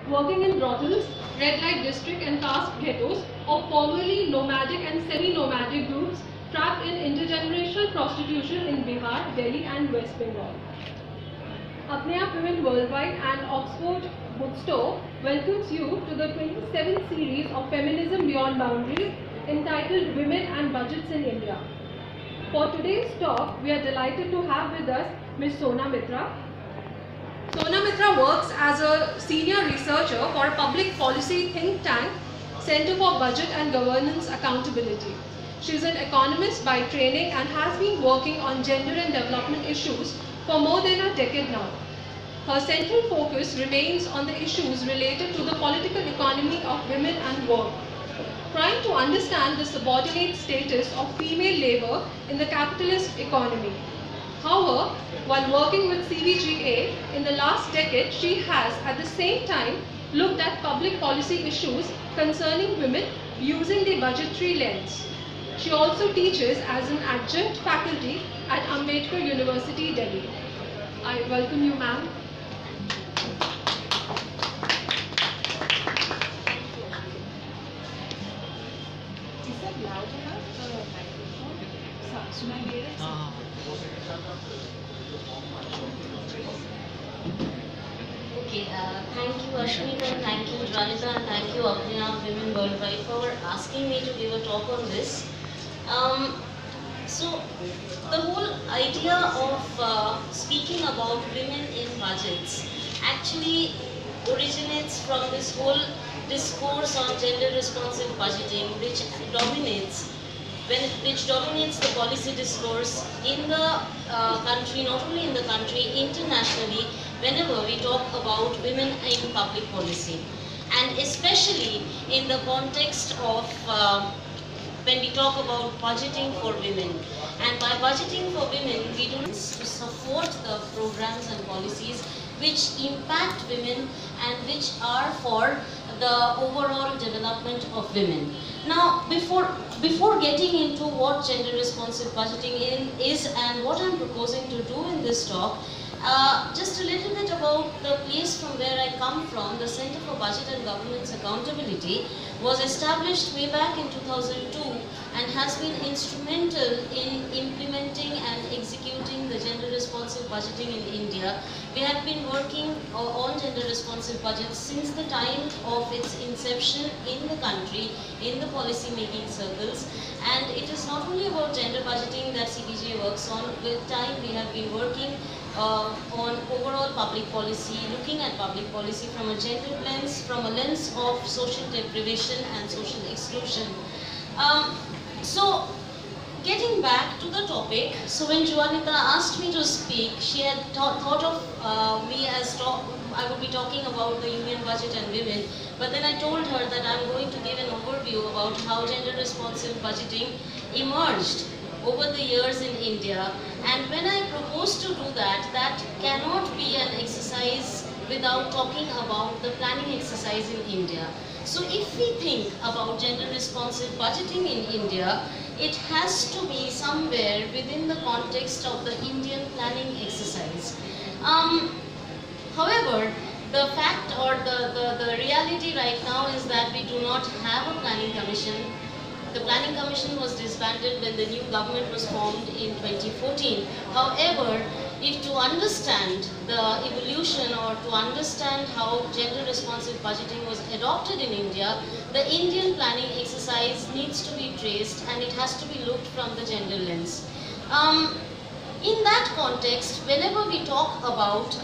working in brothels, red light district and caste ghettos of formerly nomadic and semi-nomadic groups trapped in intergenerational prostitution in Bihar, Delhi and West Bengal. Apne Aap Women Worldwide and Oxford Bookstore welcomes you to the 27th series of Feminism Beyond Boundaries entitled Women and Budgets in India. For today's talk, we are delighted to have with us Ms. Sona Mitra. Sona Mitra works as a senior researcher for a public policy think tank, Center for Budget and Governance Accountability. She is an economist by training and has been working on gender and development issues for more than a decade now. Her central focus remains on the issues related to the political economy of women and work, trying to understand the subordinate status of female labor in the capitalist economy. However, while working with CVGA in the last decade, she has at the same time looked at public policy issues concerning women using the budgetary lens. She also teaches as an adjunct faculty at Ambedkar University, Delhi. I welcome you, ma'am. Is that loud enough? The microphone? सुनाई दे रहा है? Okay, thank you Ashmita, thank you Janita, and thank you Apne Aap Women Worldwide for asking me to give a talk on this. So, the whole idea of speaking about women in budgets actually originates from this whole discourse on gender responsive budgeting, which dominates the policy discourse in the country, not only in the country, internationally, whenever we talk about women in public policy. And especially in the context of when we talk about budgeting for women. And by budgeting for women, we do this to support the programs and policies which impact women and which are for the overall development of women. Now, before getting into what gender responsive budgeting is and what I'm proposing to do in this talk, just a little bit about the place from where I come from. The Center for Budget and Governance Accountability was established way back in 2002 and has been instrumental in implementing and executing the gender responsive budgeting in India. We have been working on gender responsive budgets since the time of its inception in the country, in the policy making circles. And it is not only about gender budgeting that CBJ works on. With time, we have been working on overall public policy, looking at public policy from a gender lens, from a lens of social deprivation and social exclusion. So, getting back to the topic, so when Juanita asked me to speak, she had thought of me as I would be talking about the union budget and women, but then I told her that I'm going to give an overview about how gender responsive budgeting emerged over the years in India. And when I propose to do that, that cannot be an exercise without talking about the planning exercise in India. So if we think about gender responsive budgeting in India, it has to be somewhere within the context of the Indian planning exercise. However, the fact or the reality right now is that we do not have a planning commission. The Planning Commission was disbanded when the new government was formed in 2014. However, if to understand the evolution or to understand how gender responsive budgeting was adopted in India, the Indian planning exercise needs to be traced and it has to be looked from the gender lens. In that context, whenever we talk about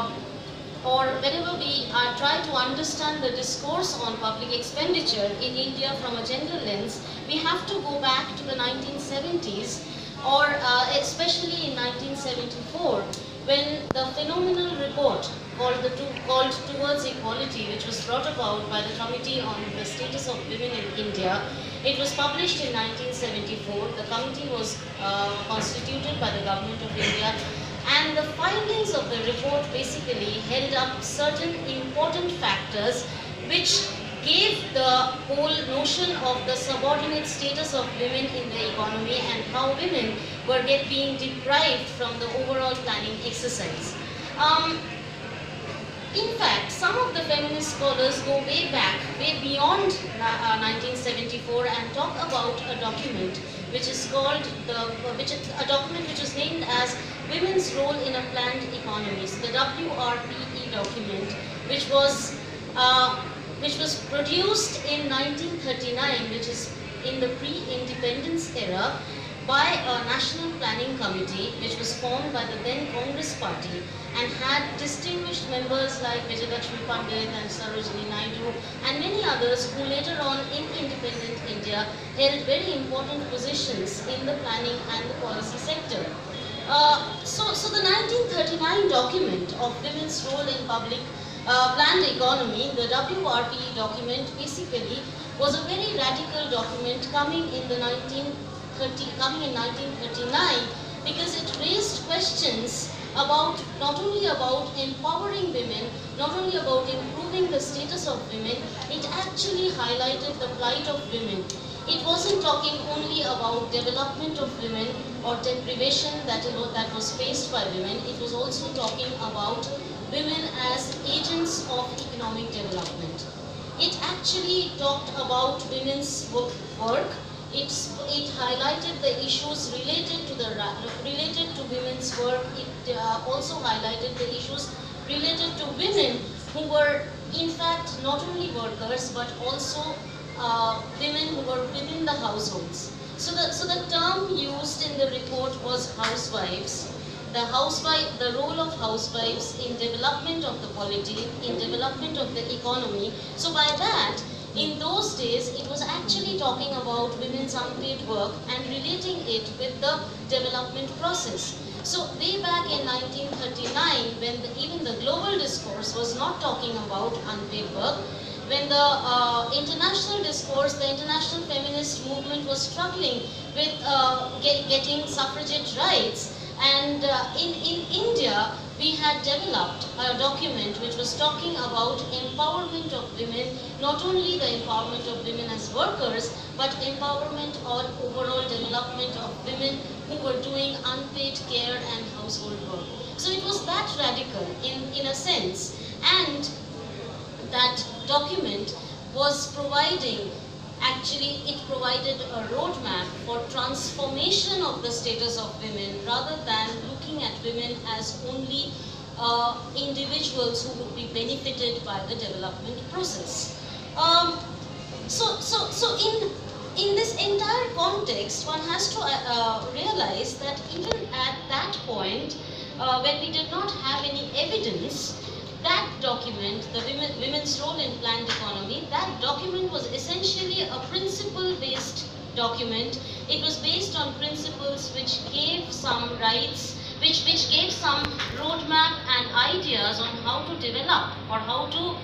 or whenever we try to understand the discourse on public expenditure in India from a gender lens, we have to go back to the 1970s or especially in 1974 when the phenomenal report called Towards Equality, which was brought about by the Committee on the Status of Women in India. It was published in 1974. The committee was constituted by the Government of India. And the findings of the report basically held up certain important factors which gave the whole notion of the subordinate status of women in the economy and how women were being deprived from the overall planning exercise. In fact, some of the feminist scholars go way back, way beyond 1974 and talk about a document which is called a document which is named as Women's Role in a Planned Economy. So the WRPE document, which was produced in 1939, which is in the pre-independence era, by a national planning committee which was formed by the then Congress party and had distinguished members like Vijayalakshmi Pandit and Sarojini Naidu and many others who later on in independent India held very important positions in the planning and the policy sector. So the 1939 document of women's role in public planned economy, the WRPE document, basically was a very radical document coming in 1939, because it raised questions about not only about empowering women, not only about improving the status of women, it actually highlighted the plight of women. It wasn't talking only about development of women or deprivation that was faced by women. It was also talking about women as agents of economic development. It actually talked about women's work. It highlighted the issues related to women's work. It also highlighted the issues related to women who were in fact not only workers but also women who were within the households. So the term used in the report was housewives. The role of housewives in development of the polity, in development of the economy. So by that, in those days, it was actually talking about women's unpaid work and relating it with the development process. So way back in 1939, when even the global discourse was not talking about unpaid work, when the international discourse, the international feminist movement was struggling with getting suffragette rights, and in India, we had developed a document which was talking about empowerment of women, not only the empowerment of women as workers, but empowerment or overall development of women who were doing unpaid care and household work. So it was that radical in a sense, and that document was providing, actually it provided a roadmap for transformation of the status of women rather than looking at women as only individuals who would be benefited by the development process. So in this entire context, one has to realize that even at that point, when we did not have any evidence, that document, the women's role in planned economy, that document was essentially a principle-based document. It was based on principles which gave some rights, which gave some roadmap and ideas on how to develop or how to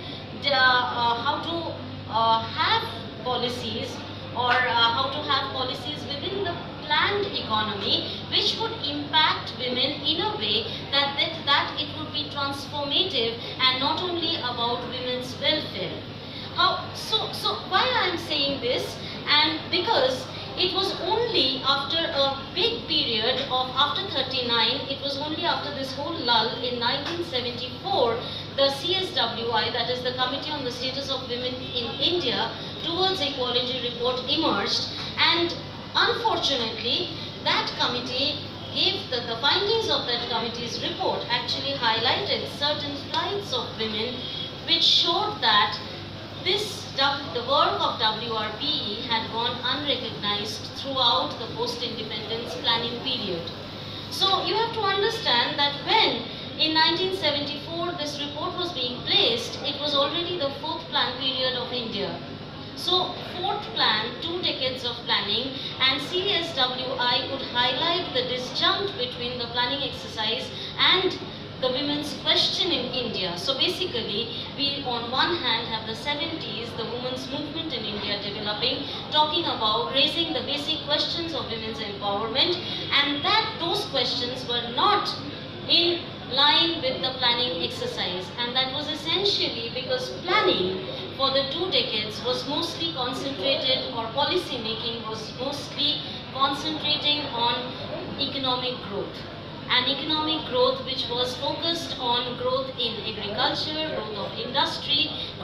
have policies, or how to have policies within the planned economy which would impact women in a way that it would be transformative and not only about women's welfare. So why I am saying this, and because it was only after a big period of after 39, it was only after this whole lull in 1974, the CSWI, that is the Committee on the Status of Women in India Towards Equality report emerged, and unfortunately that committee gave the findings of that committee's report actually highlighted certain plights of women, which showed that the work of WRPE had gone unrecognized throughout the post-independence planning period. So you have to understand that when in 1974 this report was being placed, it was already the 4th plan period of India. So 4th plan, 2 decades of planning, and CSWI could highlight the disjunct between the planning exercise and the women's question in India. So basically, we on one hand have the 70s, the women's movement in India developing, talking about raising the basic questions of women's empowerment, and that those questions were not in line with the planning exercise. And that was essentially because planning for the 2 decades was mostly concentrated, or policy making was mostly concentrating on economic growth. And economic growth which was focused on growth in agriculture, growth of industry, growth of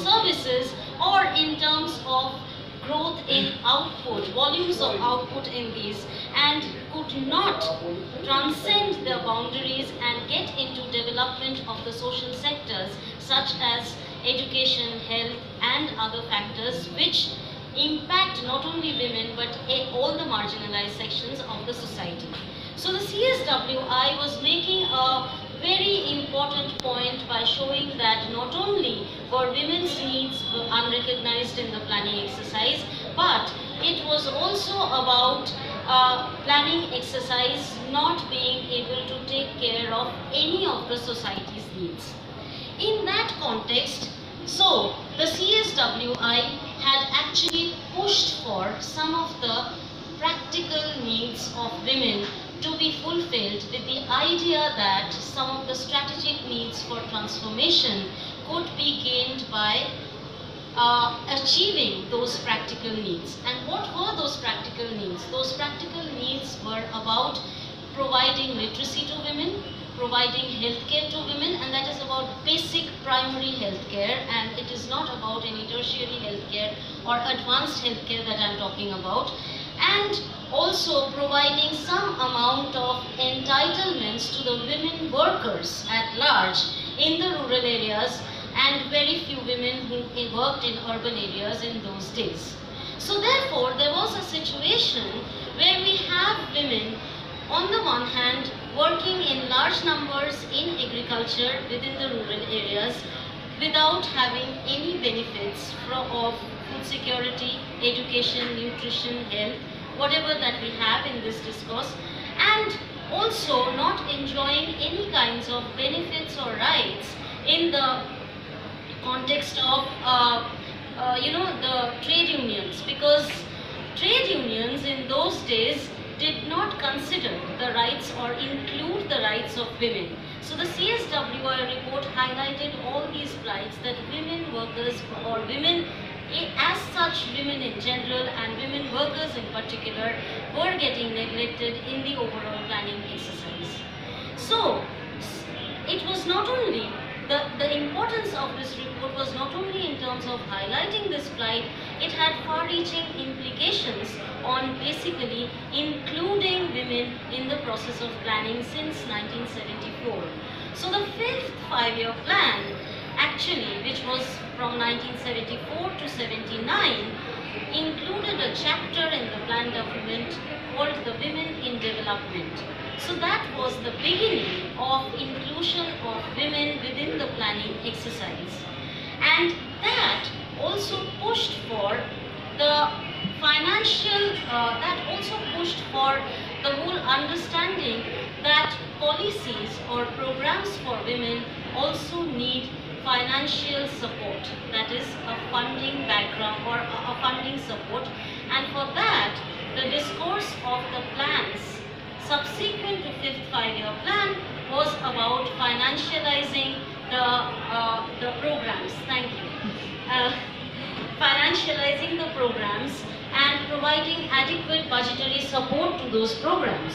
services or in terms of growth in output, volumes of output in these, and could not transcend the boundaries and get into development of the social sectors such as education, health and other factors which impact not only women but all the marginalized sections of the society. So the CSWI was making a very important point by showing that not only were women's needs unrecognized in the planning exercise, but it was also about planning exercise not being able to take care of any of the society's needs. In that context, so the CSWI had actually pushed for some of the practical needs of women to be fulfilled with the idea that some of the strategic needs for transformation could be gained by achieving those practical needs. And what were those practical needs? Those practical needs were about providing literacy to women, providing healthcare to women, and that is about basic primary healthcare, and it is not about any tertiary healthcare or advanced healthcare that I am talking about, and also providing some amount of entitlements to the women workers at large in the rural areas and very few women who worked in urban areas in those days. So therefore, there was a situation where we have women on the one hand working in large numbers in agriculture within the rural areas without having any benefits of food security, education, nutrition, health, whatever that we have in this discourse, and also not enjoying any kinds of benefits or rights in the context of the trade unions, because trade unions in those days did not consider the rights or include the rights of women. So the CSWI report highlighted all these plights that women workers or women as such, women in general and women workers in particular were getting neglected in the overall planning exercise. So it was not only the importance of this report was not only in terms of highlighting this plight, it had far-reaching implications on basically including women in the process of planning since 1974. So the fifth five-year plan actually, which was from 1974 to 79, included a chapter in the plan document called the Women in Development. So that was the beginning of inclusion of women within the planning exercise. And that also pushed for the financial, the whole understanding that policies or programs for women also need financial support, that is a funding background or a funding support, and for that the discourse of the plans subsequent to fifth five-year plan was about financializing the programs. Thank you. Financializing the programs and providing adequate budgetary support to those programs.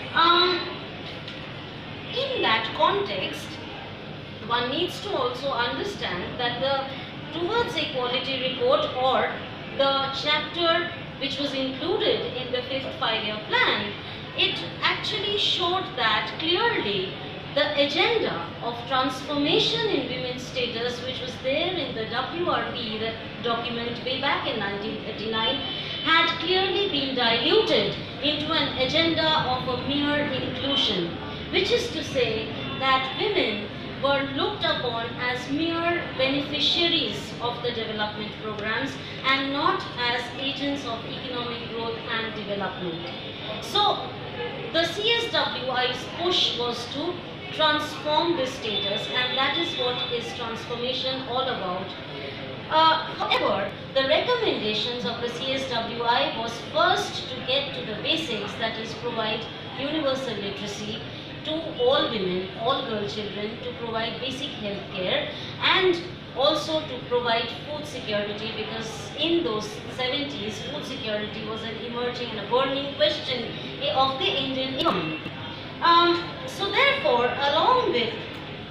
In that context, one needs to also understand that the Towards Equality report, or the chapter which was included in the fifth five-year plan, it actually showed that clearly the agenda of transformation in women's status, which was there in the WRP, the document way back in 1939, had clearly been diluted into an agenda of a mere inclusion, which is to say that women were looked upon as mere beneficiaries of the development programs and not as agents of economic growth and development. So the CSWI's push was to transform this status, and that is what is transformation all about. However, the recommendations of the CSWI was first to get to the basics, that is provide universal literacy to all women, all girl children, to provide basic health care, and also to provide food security, because in those 70s food security was an emerging and a burning question of the Indian economy. So therefore, along with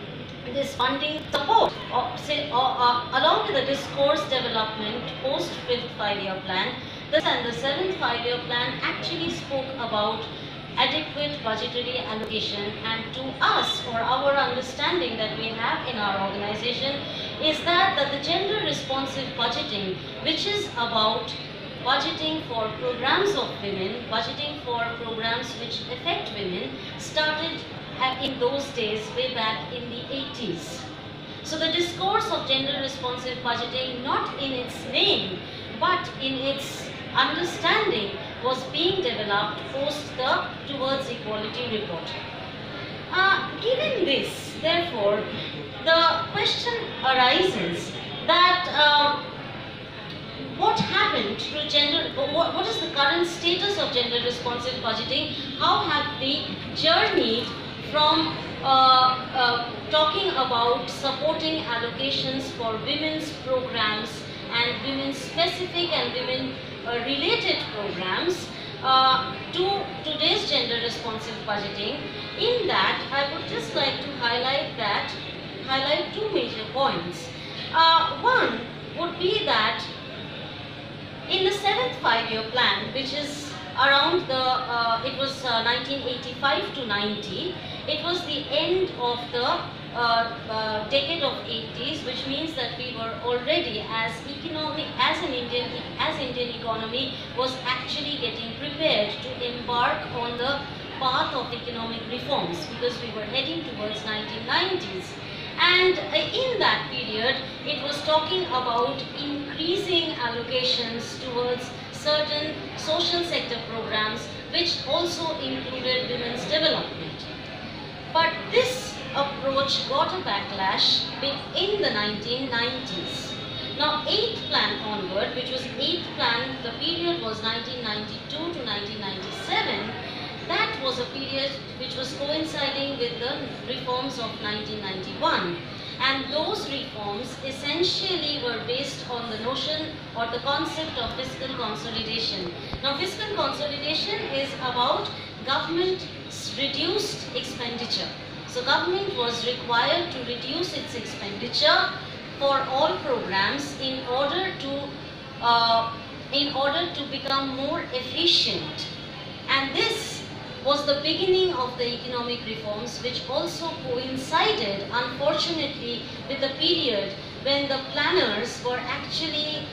this funding support, along with the discourse development post 5th 5-year plan, this and the 7th 5-year plan actually spoke about adequate budgetary allocation, and to us, or our understanding that we have in our organization, is that the gender responsive budgeting, which is about budgeting for programs of women, budgeting for programs which affect women, started in those days way back in the 80s. So the discourse of gender responsive budgeting, not in its name, but in its understanding, was being developed post the Towards Equality report. Given this, therefore, the question arises that what happened to gender, what is the current status of gender responsive budgeting? How have we journeyed from talking about supporting allocations for women's programs and women specific and women related programs to today's gender responsive budgeting? In that, I would just like to highlight two major points. One would be that in the 7th 5-year plan, which is around the, it was 1985 to 90, it was the end of the decade of 80s, which means that we were already as Indian economy was actually getting prepared to embark on the path of economic reforms, because we were heading towards 1990s. And in that period, it was talking about increasing allocations towards certain social sector programs, which also included women's development. But this approach got a backlash in the 1990s. Now, 8th plan onward, which was 8th plan, the period was 1992 to 1997. That was a period which was coinciding with the reforms of 1991. And those reforms essentially were based on the notion or the concept of fiscal consolidation. Now, fiscal consolidation is about government's reduced expenditure. So, government was required to reduce its expenditure for all programs in order to become more efficient. And this was the beginning of the economic reforms, which also coincided, unfortunately, with the period when the planners were actually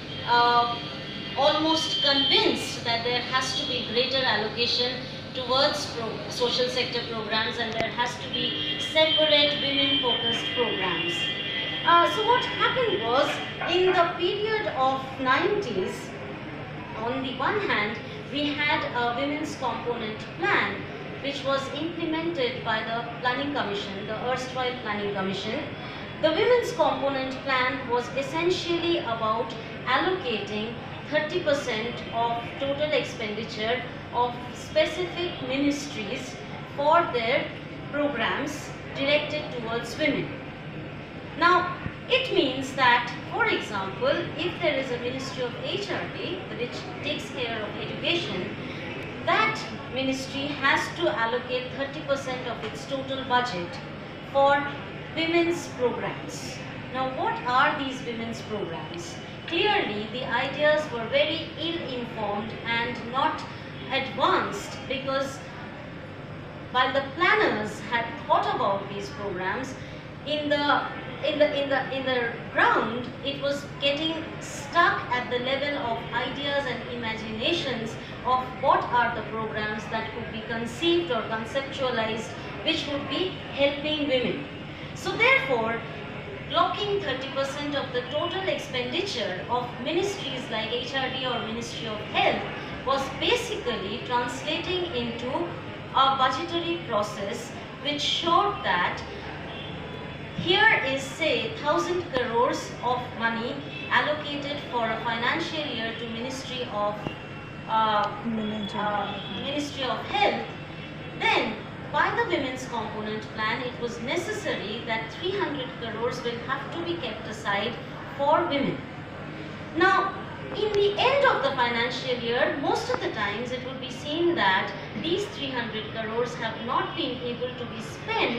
almost convinced that there has to be greater allocation towards social sector programs and there has to be separate women-focused programs. So what happened was, in the period of 90s, on the one hand, we had a women's component plan which was implemented by the Planning Commission, the erstwhile Planning Commission. The women's component plan was essentially about allocating 30% of total expenditure of specific ministries for their programs directed towards women. Now, it means that, for example, if there is a Ministry of HRD which takes care of education, that ministry has to allocate 30% of its total budget for women's programs. Now, what are these women's programs? Clearly, the ideas were very ill-informed and not advanced, because while the planners had thought about these programs, in the ground, it was getting stuck at the level of ideas and imaginations of what are the programs that could be conceived or conceptualized which would be helping women. So therefore, blocking 30% of the total expenditure of ministries like HRD or Ministry of Health was basically translating into a budgetary process which showed that here is, say, 1,000 crores of money allocated for a financial year to Ministry of Health. Then, by the women's component plan, it was necessary that 300 crores will have to be kept aside for women. Now, in the end of the financial year, most of the times it would be seen that these 300 crores have not been able to be spent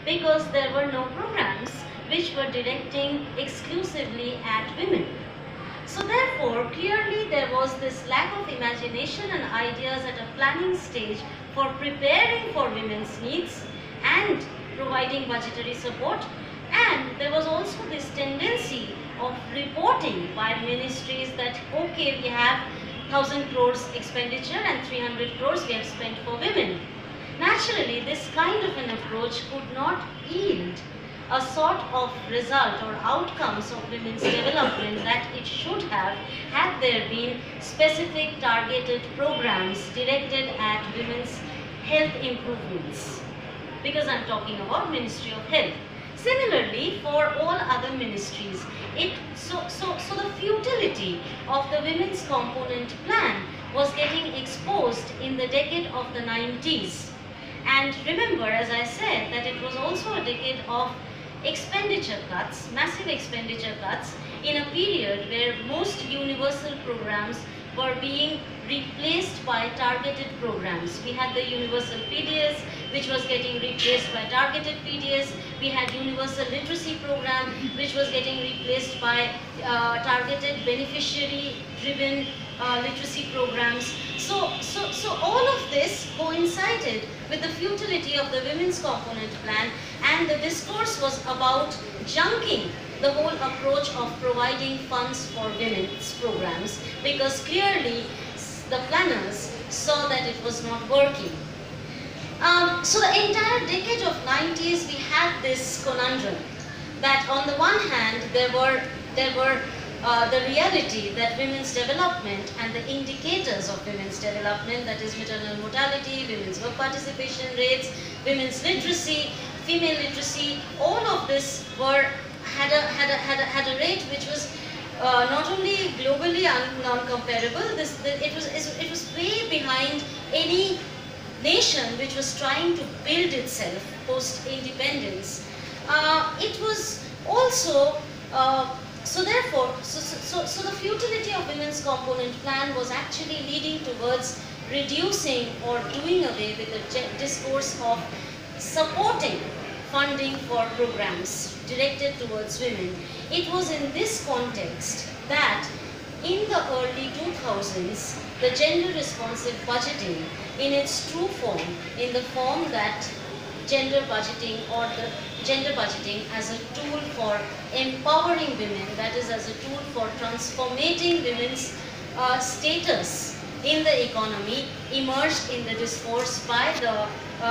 because there were no programs which were directing exclusively at women. So therefore, clearly there was this lack of imagination and ideas at a planning stage for preparing for women's needs and providing budgetary support. And there was also this tendency of reporting by ministries that, okay, we have 1000 crores expenditure and 300 crores we have spent for women. Naturally, this kind of an approach could not yield a sort of result or outcomes of women's development that it should have had there been specific targeted programs directed at women's health improvements, because I'm talking about Ministry of Health. Similarly, for all other ministries, so the futility of the women's component plan was getting exposed in the decade of the 90s. And remember, as I said, that it was also a decade of expenditure cuts, massive expenditure cuts, in a period where most universal programs were being replaced by targeted programs. We had the universal PDS, which was getting replaced by targeted PDS. We had universal literacy program, which was getting replaced by targeted beneficiary-driven literacy programs. So all of this coincided with the futility of the women's component plan, and the discourse was about junking the whole approach of providing funds for women's programs, because clearly the planners saw that it was not working. So the entire decade of 90s, we had this conundrum that on the one hand there were the reality that women's development and the indicators of women's development, that is maternal mortality, women's work participation rates, women's literacy, female literacy, all of this had a rate which was not only globally non-comparable, it was way behind any nation which was trying to build itself post-independence. It was also so the futility of women's component plan was actually leading towards reducing or doing away with the discourse of supporting funding for programs directed towards women. It was in this context that in the early 2000s, the gender responsive budgeting in its true form, in the form that gender budgeting or the gender budgeting as a tool for empowering women, that is as a tool for transforming women's status in the economy, emerged in the discourse by the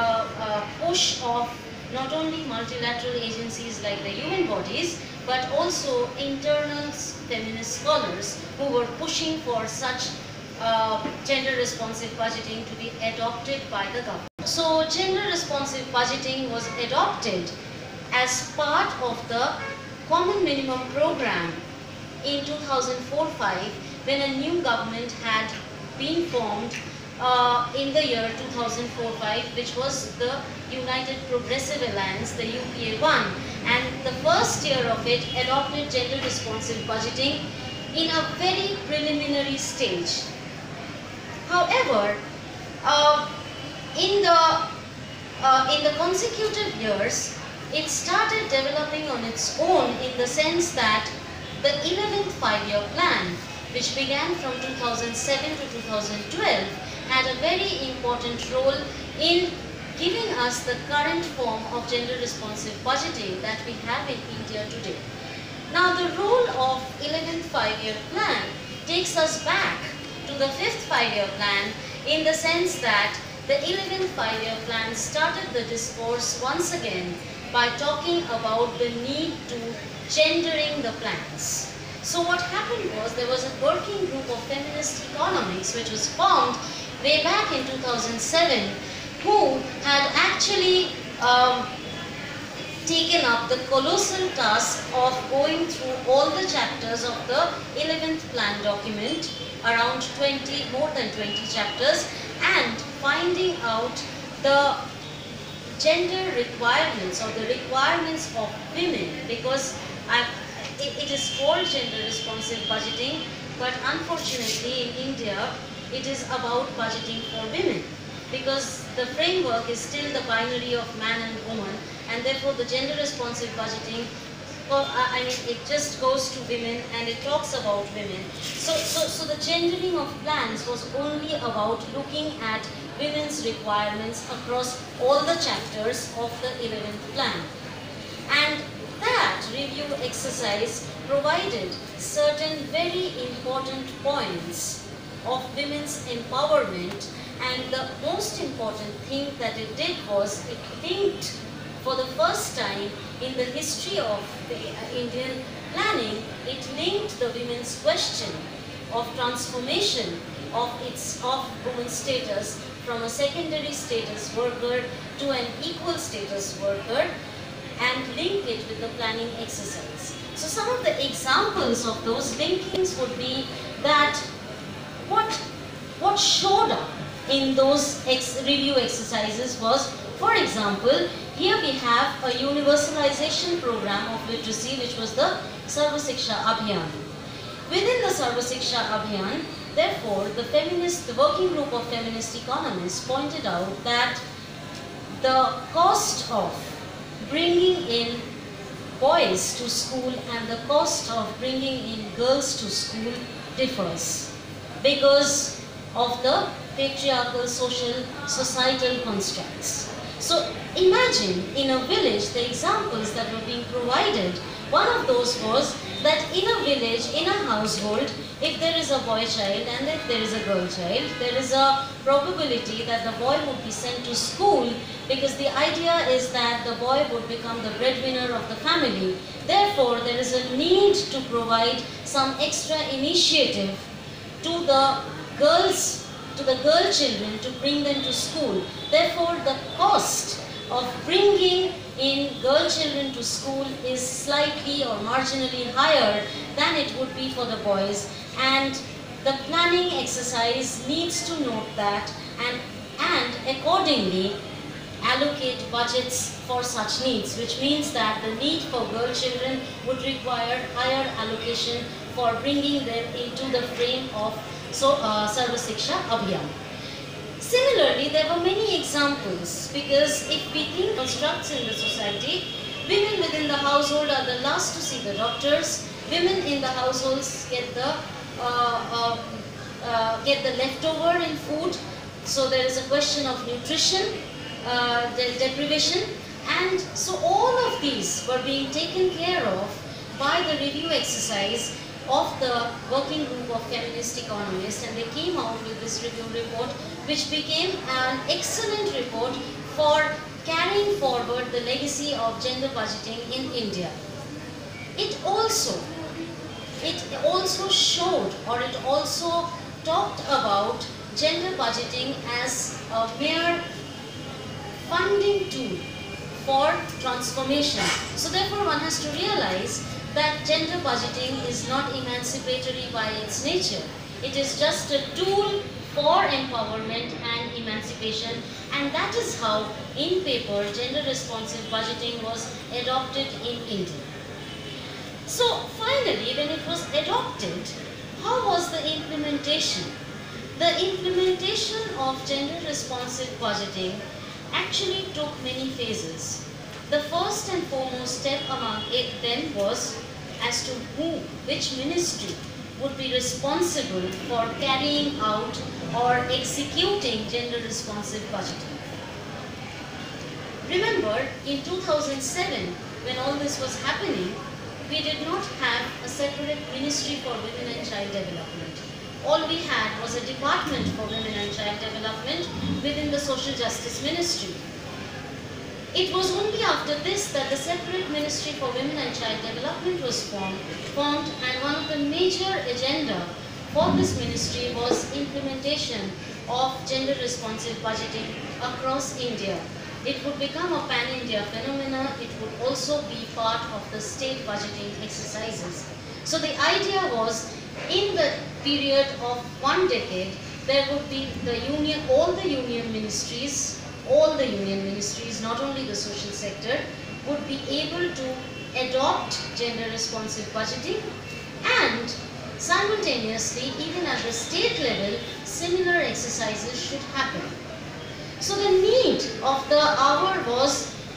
push of not only multilateral agencies like the UN bodies, but also internal feminist scholars who were pushing for such gender responsive budgeting to be adopted by the government. So gender responsive budgeting was adopted as part of the Common Minimum Program in 2004-05, when a new government had been formed in the year 2004-05, which was the United Progressive Alliance, the UPA-1, and the first year of it adopted gender responsive budgeting in a very preliminary stage. However, in the consecutive years, it started developing on its own, in the sense that the 11th five-year plan, which began from 2007 to 2012, had a very important role in giving us the current form of gender responsive budgeting that we have in India today. Now, the role of 11th five-year plan takes us back to the 5th five-year plan, in the sense that the 11th five-year plan started the discourse once again by talking about the need to gendering the plans. So what happened was, there was a working group of feminist economics which was formed way back in 2007, who had actually taken up the colossal task of going through all the chapters of the 11th plan document, around more than 20 chapters, and finding out the gender requirements or the requirements of women, because it is called gender responsive budgeting, but unfortunately in India it is about budgeting for women, because the framework is still the binary of man and woman, and therefore the gender responsive budgeting, I mean, it just goes to women and it talks about women. So the gendering of plans was only about looking at women's requirements across all the chapters of the 11th plan. And that review exercise provided certain very important points of women's empowerment, and the most important thing that it did was it linked, for the first time in the history of the Indian planning, it linked the women's question of transformation of women's status from a secondary status worker to an equal status worker, and link it with the planning exercise. So some of the examples of those linkings would be that what showed up in those review exercises was, for example, here we have a universalization program of literacy, which was the Sarva Shiksha Abhiyan. Within the Sarva Shiksha Abhiyan, therefore, the working group of feminist economists pointed out that the cost of bringing in boys to school and the cost of bringing in girls to school differs because of the patriarchal societal constructs. So imagine in a village, the examples that were being provided, one of those was that in a village, in a household, if there is a boy child and if there is a girl child, there is a probability that the boy would be sent to school, because the idea is that the boy would become the breadwinner of the family. Therefore, there is a need to provide some extra initiative to the girl children to bring them to school. Therefore, the cost of bringing in girl children to school is slightly or marginally higher than it would be for the boys, and the planning exercise needs to note that and accordingly allocate budgets for such needs, which means that the need for girl children would require higher allocation for bringing them into the frame of Sarva Shiksha Abhiyan. Similarly, there were many examples, because if we think constructs in the society, women within the household are the last to see the doctors. Women in the households get the leftover in food. So there is a question of nutrition, deprivation, and so all of these were being taken care of by the review exercise of the working group of feminist economists, and they came out with this review report, which became an excellent report for carrying forward the legacy of gender budgeting in India. It also showed, or it also talked about gender budgeting as a mere funding tool for transformation. So therefore one has to realize that gender budgeting is not emancipatory by its nature. It is just a tool for empowerment and emancipation, and that is how in paper gender responsive budgeting was adopted in India. So finally, when it was adopted, how was the implementation? The implementation of gender responsive budgeting actually took many phases. The first and foremost step among them was as to which ministry would be responsible for carrying out or executing gender responsive budgeting. Remember, in 2007, when all this was happening, we did not have a separate ministry for women and child development. All we had was a department for women and child development within the social justice ministry. It was only after this that the separate Ministry for Women and Child Development was formed, and one of the major agenda for this ministry was implementation of gender responsive budgeting across India. It would become a pan-India phenomena. It would also be part of the state budgeting exercises. So the idea was, in the period of 1 decade, there would be all the union ministries, not only the social sector, would be able to adopt gender responsive budgeting, and simultaneously, even at the state level, similar exercises should happen. So the need of the hour was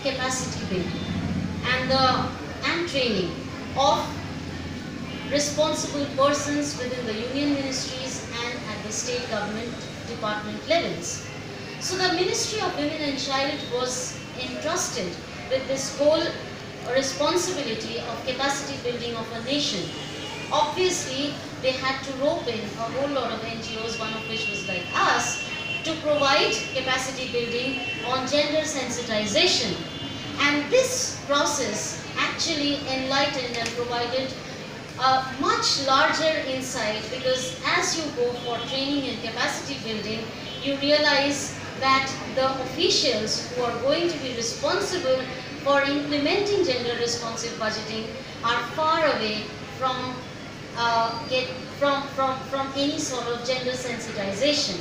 capacity building and training of responsible persons within the union ministries and at the state government department levels. So the Ministry of Women and Child was entrusted with this whole responsibility of capacity building of a nation. Obviously, they had to rope in a whole lot of NGOs, one of which was like us, to provide capacity building on gender sensitization. And this process actually enlightened and provided a much larger insight, because as you go for training and capacity building, you realize that the officials who are going to be responsible for implementing gender responsive budgeting are far away from any sort of gender sensitization.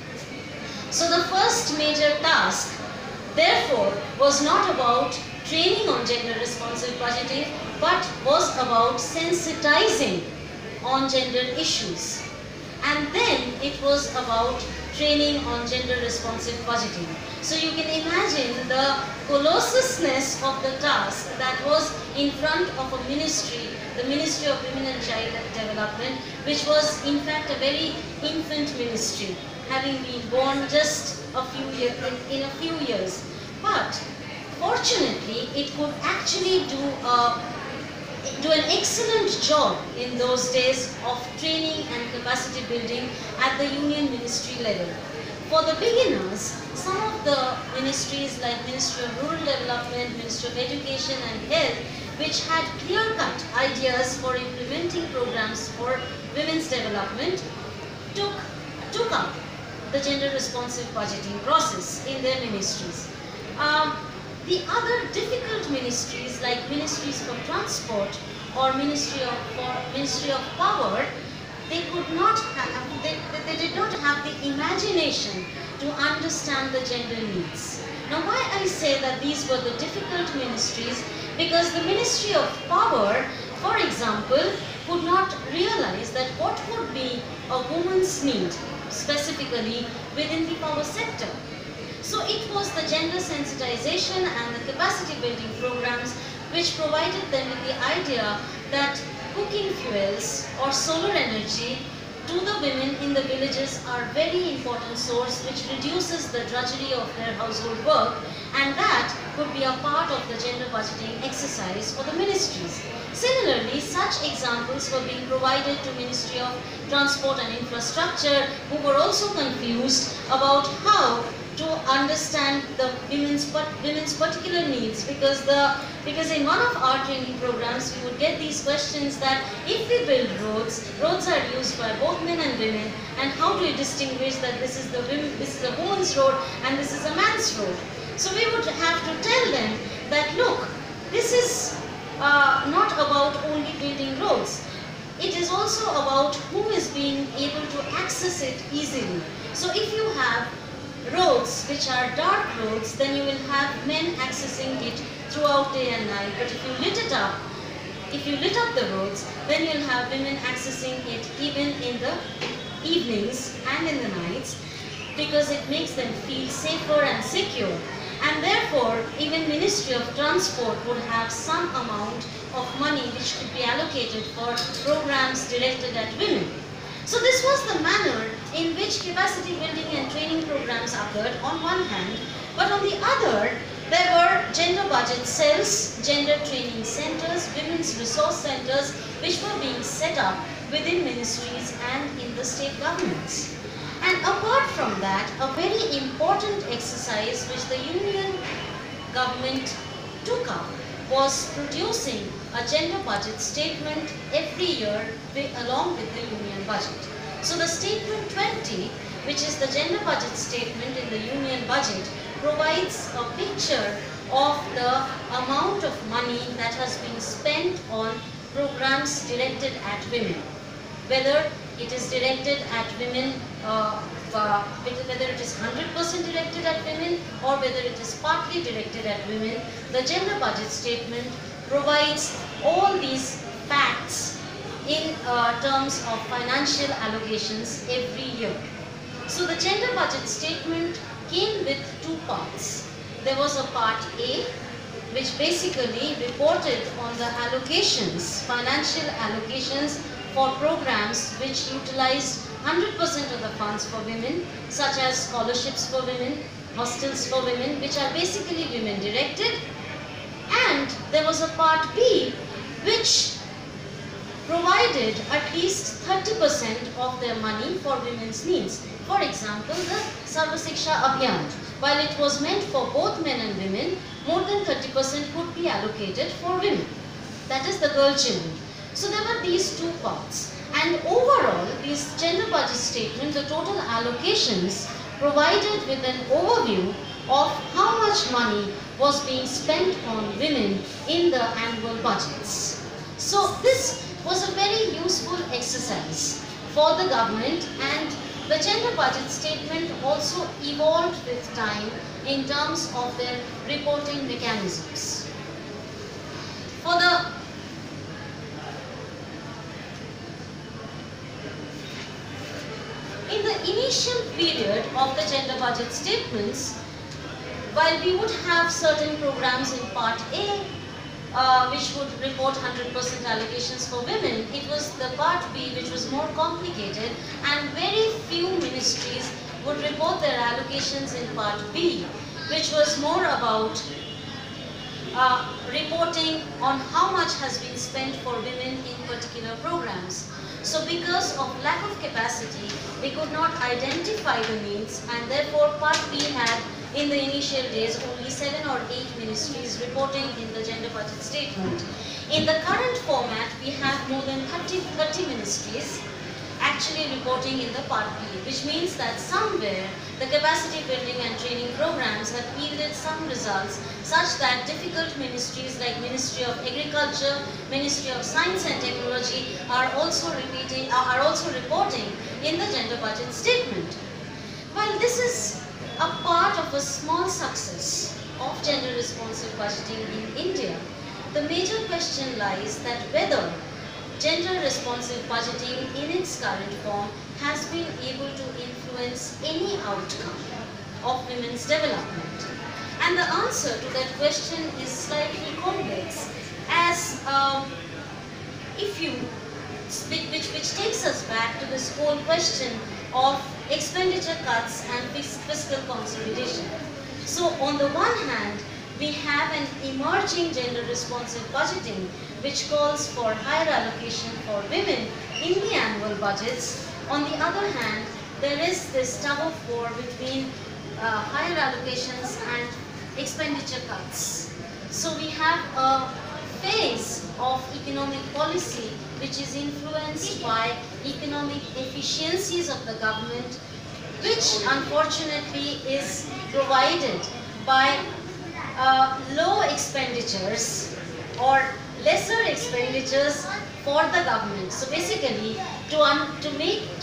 So the first major task, therefore, was not about training on gender responsive budgeting, but was about sensitizing on gender issues. And then it was about training on gender responsive budgeting. So you can imagine the colossusness of the task that was in front of a ministry, the Ministry of Women and Child Development, which was in fact a very infant ministry, having been born just a few years, in a few years. But fortunately, it could actually do an excellent job in those days of training and capacity building at the union ministry level. For the beginners, some of the ministries like Ministry of Rural Development, Ministry of Education and Health, which had clear-cut ideas for implementing programs for women's development, took up the gender responsive budgeting process in their ministries. The other difficult ministries like Ministries for Transport or Ministry of Power, they did not have the imagination to understand the gender needs. Now why I say that these were the difficult ministries, because the Ministry of Power, for example, could not realize that what would be a woman's need specifically within the power sector. So it was the gender sensitization and the capacity building programs which provided them with the idea that cooking fuels or solar energy to the women in the villages are very important source which reduces the drudgery of their household work, and that could be a part of the gender budgeting exercise for the ministries. Similarly, such examples were being provided to Ministry of Transport and Infrastructure, who were also confused about how to understand the women's particular needs, because in one of our training programs we would get these questions that if we build roads are used by both men and women, and how do we distinguish that this is a woman's road and this is a man's road? So we would have to tell them that look, this is not about only building roads. It is also about who is being able to access it easily. So if you have roads which are dark roads, then you will have men accessing it throughout day and night. But if you lit up the roads, then you'll have women accessing it even in the evenings and in the nights, because it makes them feel safer and secure. And therefore, even Ministry of Transport would have some amount of money which could be allocated for programs directed at women. So this was the manner in which capacity building and training programs occurred on one hand, but on the other, there were gender budget cells, gender training centers, women's resource centers, which were being set up within ministries and in the state governments. And apart from that, a very important exercise which the union government took up was producing a gender budget statement every year along with the union budget. So the Statement 20, which is the gender budget statement in the union budget, provides a picture of the amount of money that has been spent on programs directed at women. Whether it is directed at women, whether it is 100% directed at women or whether it is partly directed at women, the gender budget statement provides all these facts in terms of financial allocations every year. So the gender budget statement came with two parts. There was a part A which basically reported on the allocations, financial allocations for programs which utilized 100% of the funds for women, such as scholarships for women, hostels for women, which are basically women directed. And there was a part B, which provided at least 30% of their money for women's needs. For example, the Sarva Shiksha Abhiyan. While it was meant for both men and women, more than 30% would be allocated for women. That is the girl children. So there were these two parts. And overall, this gender budget statement, the total allocations provided with an overview of how much money was being spent on women in the annual budgets. So this was a very useful exercise for the government, and the gender budget statement also evolved with time in terms of their reporting mechanisms. In the initial period of the gender budget statements, while we would have certain programs in Part A, which would report 100% allocations for women, it was the Part B which was more complicated, and very few ministries would report their allocations in Part B, which was more about reporting on how much has been spent for women in particular programs. So because of lack of capacity, they could not identify the needs, and therefore Part B had in the initial days only 7 or 8 ministries reporting in the gender budget statement. In the current format, we have more than 30 ministries actually reporting in the Part B, which means that somewhere the capacity building and training programs have yielded some results such that difficult ministries like Ministry of Agriculture, Ministry of Science and Technology are also reporting in the gender budget statement. While this is a part of a small success of gender responsive budgeting in India, the major question lies that whether gender responsive budgeting in its current form has been able to influence any outcome of women's development. And the answer to that question is slightly complex, as which takes us back to this whole question of expenditure cuts and fiscal consolidation. So on the one hand, we have an emerging gender responsive budgeting which calls for higher allocation for women in the annual budgets. On the other hand, there is this tug of war between higher allocations and expenditure cuts. So we have a phase of economic policy which is influenced by economic efficiencies of the government, which unfortunately is provided by low expenditures or lesser expenditures for the government. So basically, to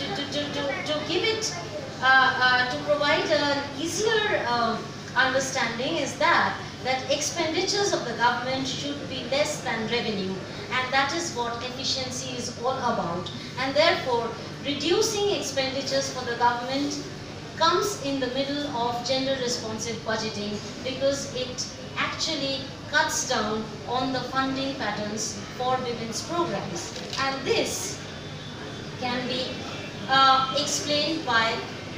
provide an easier understanding is that expenditures of the government should be less than revenue, and that is what efficiency is all about. And therefore, reducing expenditures for the government comes in the middle of gender responsive budgeting, because it actually cuts down on the funding patterns for women's programs. And this can be explained by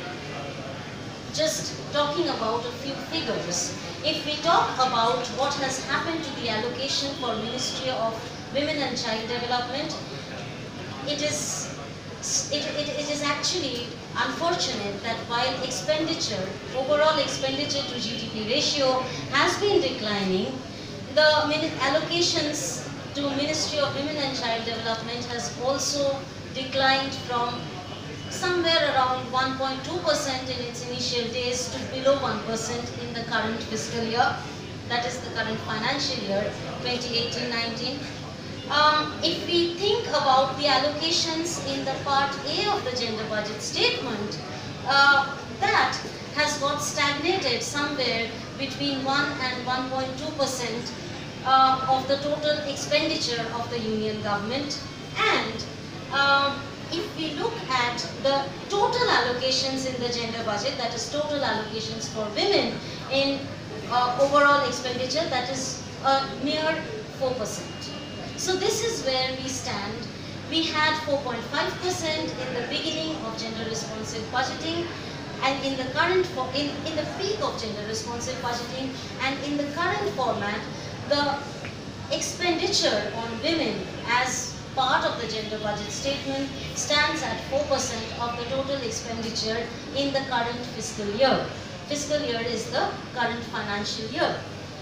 just talking about a few figures. If we talk about what has happened to the allocation for Ministry of Women and Child Development, it is actually unfortunate that while overall expenditure to GDP ratio has been declining, the allocations to Ministry of Women and Child Development has also declined from somewhere around 1.2% in its initial days to below 1% in the current fiscal year, that is the current financial year, 2018-19. If we think about the allocations in the Part A of the gender budget statement, that has got stagnated somewhere between 1 and 1.2% of the total expenditure of the union government. And if we look at the total allocations in the gender budget, that is total allocations for women in overall expenditure, that is a mere 4%. So this is where we stand. We had 4.5% in the beginning of gender responsive budgeting, and in the current, in the peak of gender responsive budgeting, and in the current format, the expenditure on women as part of the gender budget statement stands at 4% of the total expenditure in the current fiscal year. Fiscal year is the current financial year.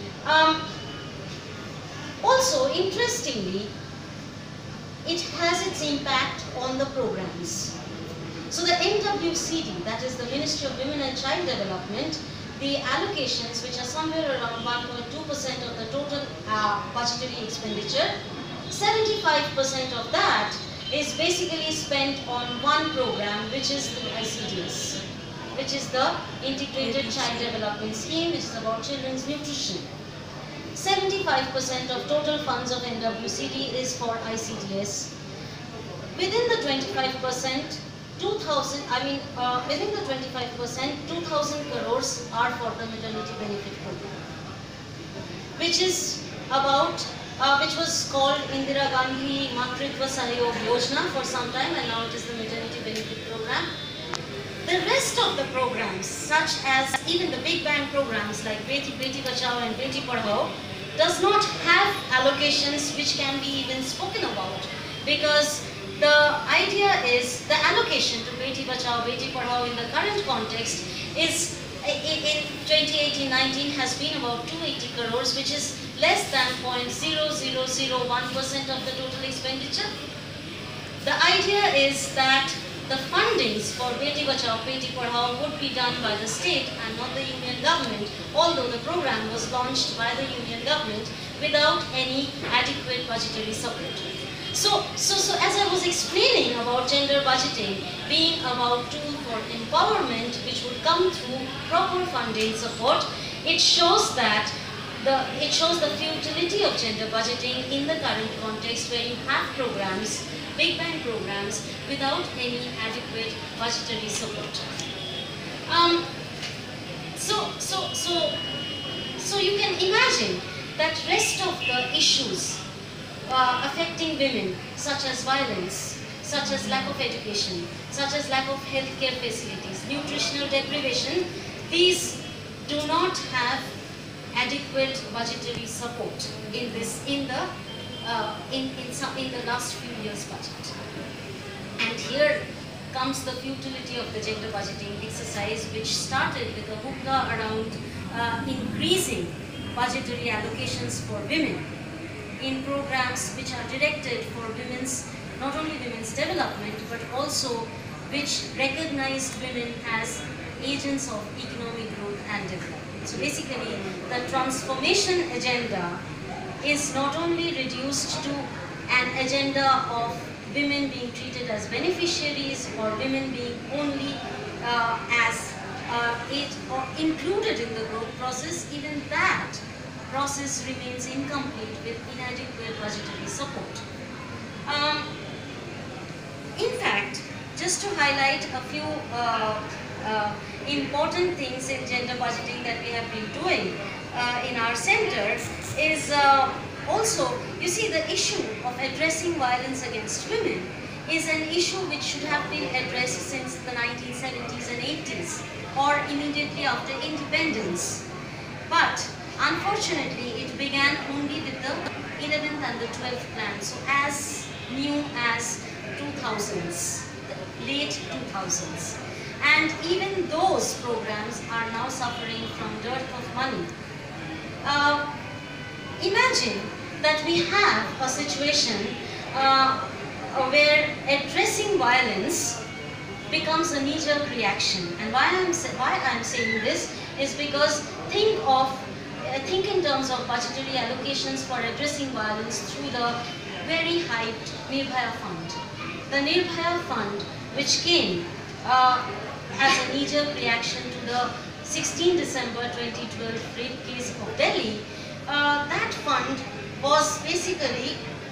Also, interestingly, it has its impact on the programs. So the NWCD, that is the Ministry of Women and Child Development, the allocations, which are somewhere around 1.2% of the total budgetary expenditure, 75% of that is basically spent on one program, which is the ICDS, which is the Integrated Child Development Scheme, which is about children's nutrition. 75% of total funds of NWCD is for ICDS. Within the 25%, within the 25%, 2,000 crores are for the maternity benefit program, which is about, which was called Indira Gandhi Matritva Sahyog Yojana for some time, and now it is the maternity benefit program. The rest of the programs, such as even the big bang programs like Beti Bachao and Beti Padhao, does not have allocations which can be even spoken about, because the idea is the allocation to Beti Bachao, Beti Padhao in the current context is in 2018-19 has been about 280 crores, which is less than 0.0001% of the total expenditure. The idea is that the fundings for Beti Bachao, Beti Padhao would be done by the state and not the union government, although the program was launched by the union government without any adequate budgetary support. So as I was explaining about gender budgeting being about tool for empowerment, which would come through proper funding support, it shows that the futility of gender budgeting in the current context, where you have programs, big bang programs, without any adequate budgetary support. So you can imagine that rest of the issues affecting women, such as violence, such as lack of education, such as lack of healthcare facilities, nutritional deprivation, these do not have adequate budgetary support in the last few years' budget. And here comes the futility of the gender budgeting exercise, which started with a hookah around increasing budgetary allocations for women in programs which are directed for not only women's development, but also which recognized women as agents of economic growth and development. So basically, the transformation agenda is not only reduced to an agenda of women being treated as beneficiaries or women being only included in the growth process. Even that process remains incomplete with inadequate budgetary support. In fact, just to highlight a few important things in gender budgeting that we have been doing in our center is also, you see, the issue of addressing violence against women is an issue which should have been addressed since the 1970s and 80s or immediately after independence. But unfortunately, it began only with the 11th and the 12th plan, so as new as 2000s, the late 2000s. And even those programs are now suffering from dearth of money. Imagine that we have a situation where addressing violence becomes a knee-jerk reaction. And why I'm saying this is because think in terms of budgetary allocations for addressing violence through the very hyped Nirbhaya Fund. The Nirbhaya Fund, which came as a knee-jerk reaction to the 16 December 2012 rape case of Delhi, that fund was basically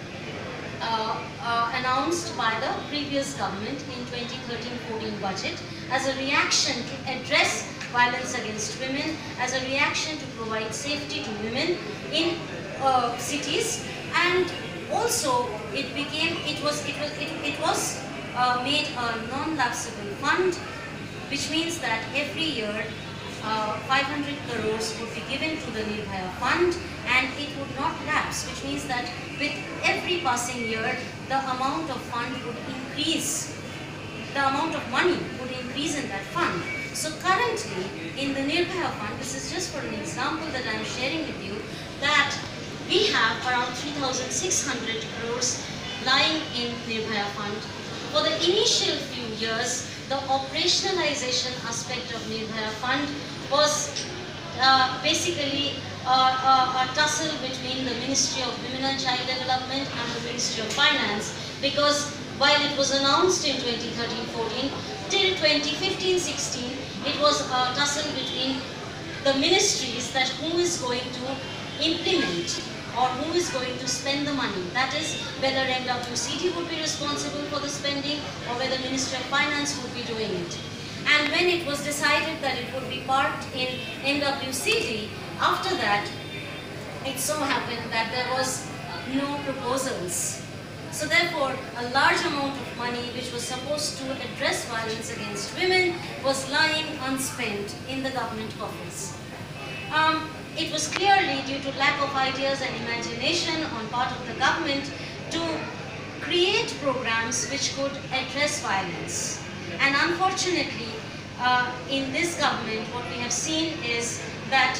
announced by the previous government in 2013-14 budget as a reaction to address violence against women, as a reaction to provide safety to women in cities, and also it was made a non-lapsable fund, which means that every year 500 crores would be given to the Nirbhaya fund, and it would not lapse, which means that with every passing year the amount of fund would increase, the amount of money would increase in that fund. So currently in the Nirbhaya fund, this is just for an example that I am sharing with you, that we have around 3,600 crores lying in Nirbhaya fund. For the initial few years, the operationalization aspect of Nirbhaya fund was basically a tussle between the Ministry of Women and Child Development and the Ministry of Finance, because while it was announced in 2013-14, till 2015-16, it was a tussle between the ministries that who is going to implement or who is going to spend the money. That is, whether MWCD would be responsible for the spending or whether Ministry of Finance would be doing it. And when it was decided that it would be parked in MWCD, after that, it so happened that there was no proposals. So therefore, a large amount of money which was supposed to address violence against women was lying unspent in the government coffers. It was clearly due to lack of ideas and imagination on part of the government to create programs which could address violence. And unfortunately, in this government, what we have seen is that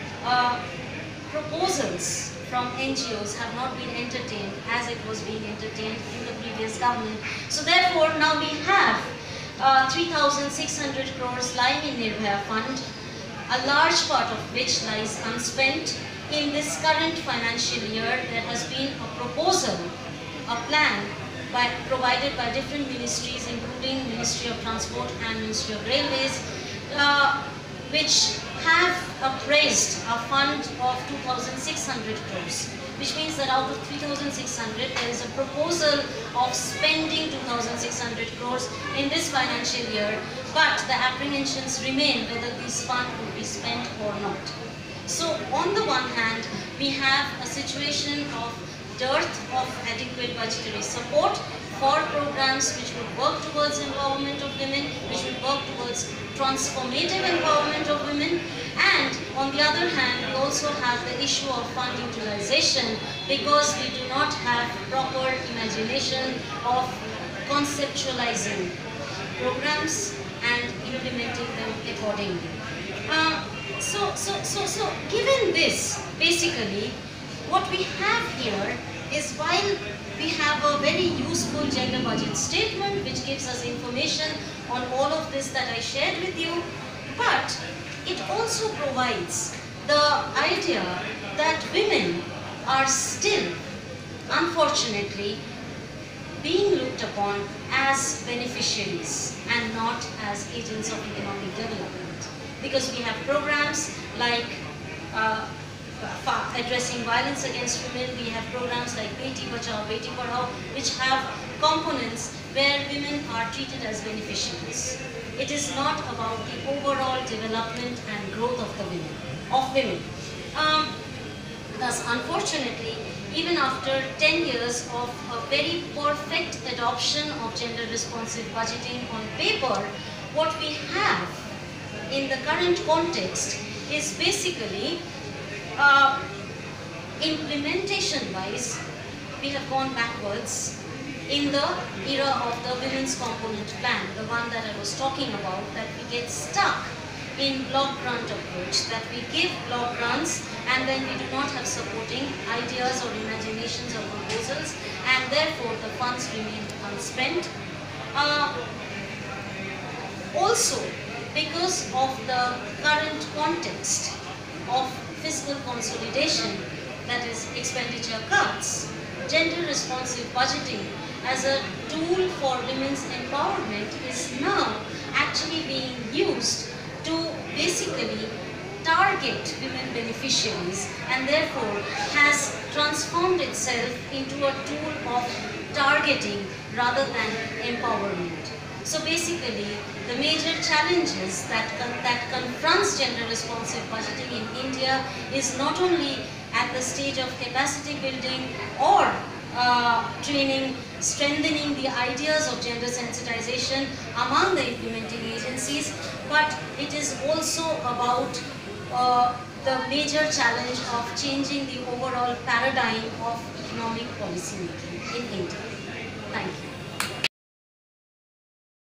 proposals from NGOs have not been entertained as it was being entertained in the previous government. So therefore, now we have 3,600 crores lying in Nirbhaya fund, a large part of which lies unspent. In this current financial year, there has been a proposal, a plan provided by different ministries, including Ministry of Transport and Ministry of Railways, which have appraised a fund of 2,600 crores, which means that out of 3,600, there is a proposal of spending 2,600 crores in this financial year, but the apprehensions remain whether this fund will be spent or not. So on the one hand, we have a situation of dearth of adequate budgetary support for programs which would work towards empowerment of women, which would work towards transformative empowerment of women. And on the other hand, we also have the issue of fund utilization, because we do not have proper imagination of conceptualizing programs and implementing them accordingly. So given this, basically, what we have here is, while we have a very useful gender budget statement which gives us information on all of this that I shared with you, but it also provides the idea that women are still, unfortunately, being looked upon as beneficiaries and not as agents of economic development. Because we have programs like addressing violence against women, we have programs like Beti Bachao, Beti Padhao, which have components where women are treated as beneficiaries. It is not about the overall development and growth of women. Thus, unfortunately, even after 10 years of a very perfect adoption of gender responsive budgeting on paper, what we have in the current context is basically implementation-wise, we have gone backwards in the era of the Women's Component Plan, the one that I was talking about, that we get stuck in block grant approach, that we give block grants and then we do not have supporting ideas or imaginations or proposals, and therefore the funds remain unspent. Also, because of the current context of fiscal consolidation, that is expenditure cuts, gender responsive budgeting as a tool for women's empowerment is now actually being used to basically target women beneficiaries, and therefore has transformed itself into a tool of targeting rather than empowerment. So basically, the major challenges that confronts gender responsive budgeting in India is not only at the stage of capacity building or training, strengthening the ideas of gender sensitization among the implementing agencies, but it is also about the major challenge of changing the overall paradigm of economic policy making in India. Thank you.